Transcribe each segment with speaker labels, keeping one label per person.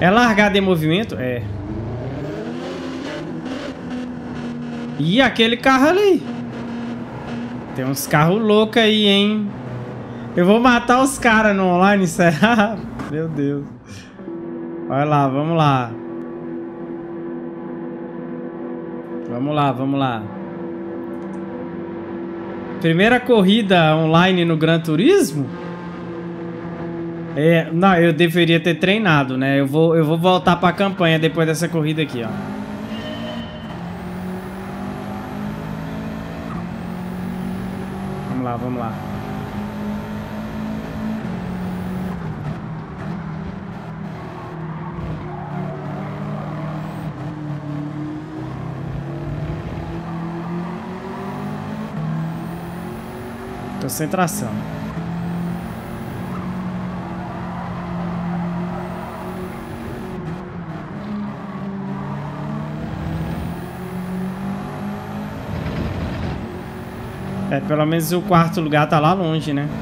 Speaker 1: É largada em movimento? É. E aquele carro ali? Tem uns carros loucos aí, hein? Eu vou matar os caras no online, sério. Meu Deus. Vai lá, vamos lá. Vamos lá, vamos lá. Primeira corrida online no Gran Turismo? É, não, eu deveria ter treinado, né? Eu vou voltar pra campanha depois dessa corrida aqui, ó. Vamos lá, vamos lá. Concentração. É, pelo menos o quarto lugar tá lá longe, né?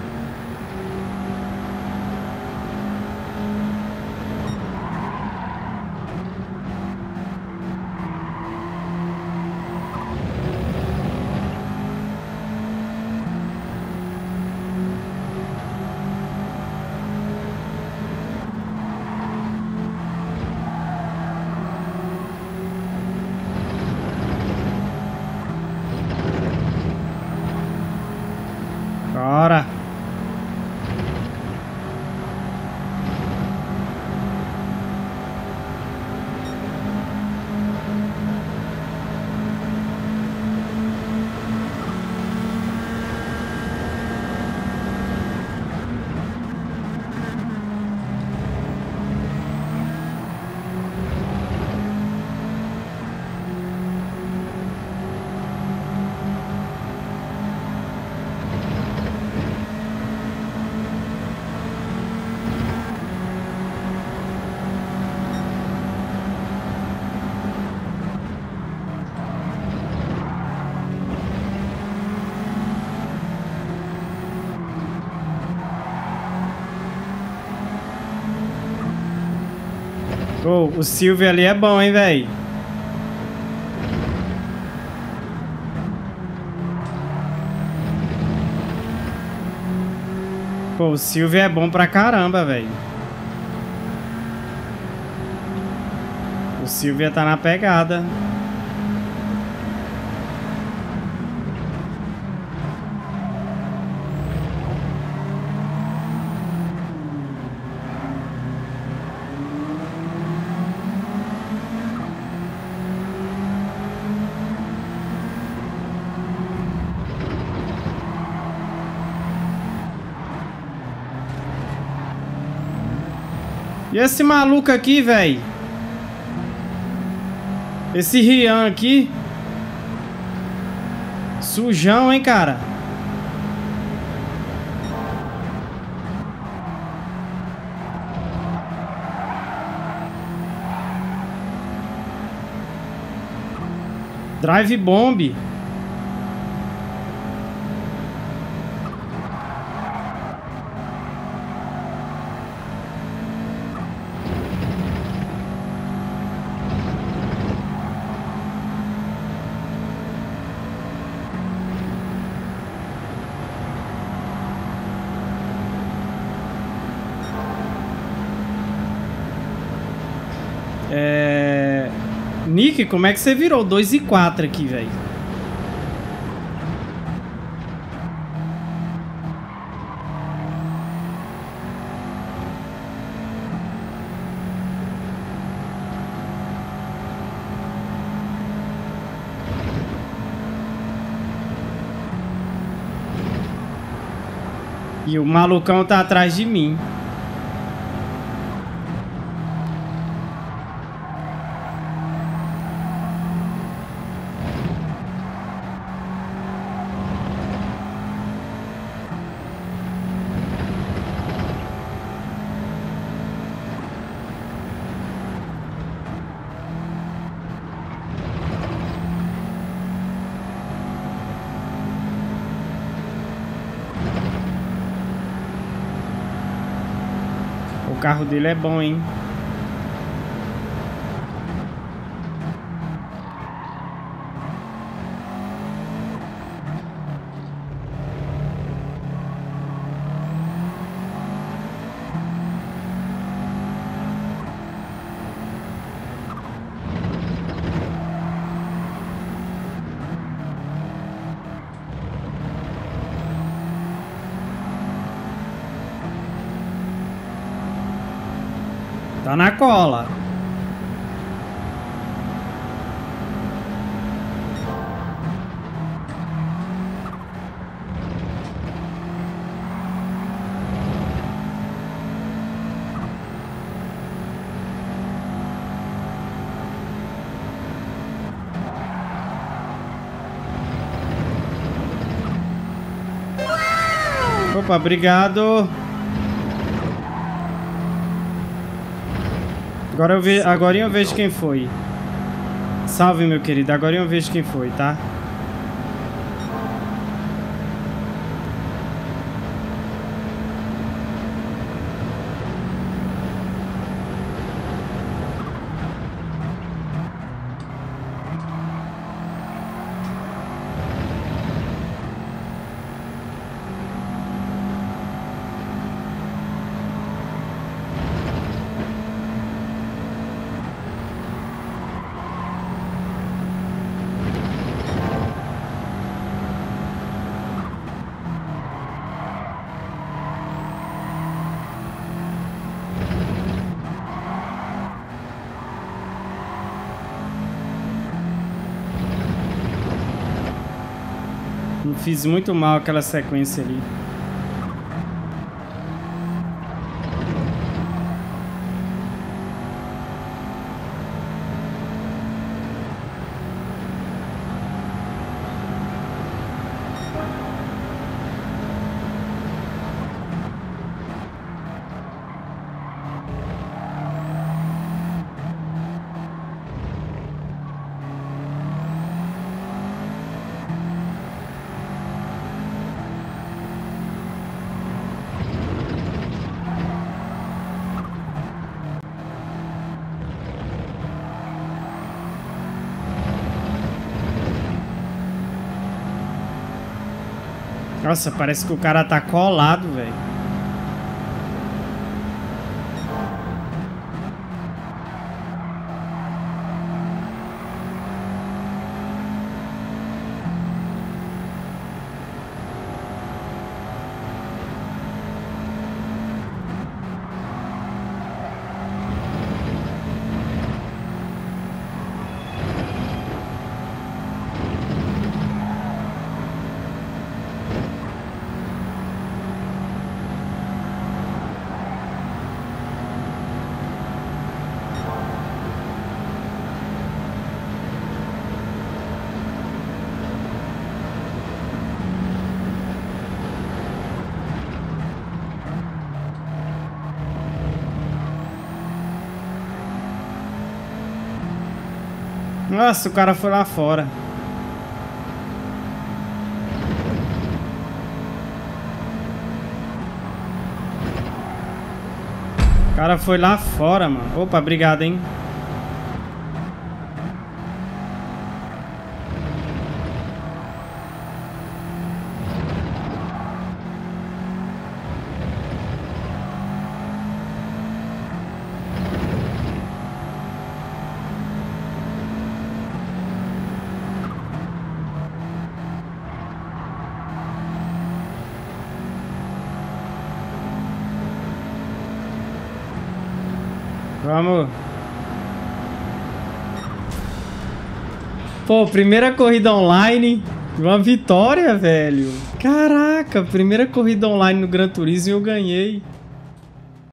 Speaker 1: Bora! Oh, o Silvio ali é bom, hein, velho? Pô, o Silvio é bom pra caramba, velho. O Silvio tá na pegada. E esse maluco aqui, velho? Esse Rian aqui? Sujão, hein, cara? Drive Bomb. Nick, como é que você virou 2 e 4 aqui, velho? E o malucão tá atrás de mim. O carro dele é bom, hein? Tá na cola. Opa, obrigado. Agora eu vejo quem foi. Salve, meu querido. Agora eu vejo quem foi, tá? Fiz muito mal aquela sequência ali. Nossa, parece que o cara tá colado, velho. Nossa, o cara foi lá fora. O cara foi lá fora, mano. Opa, obrigado, hein. Vamos. Pô, primeira corrida online. Uma vitória, velho. Caraca, primeira corrida online no Gran Turismo e eu ganhei.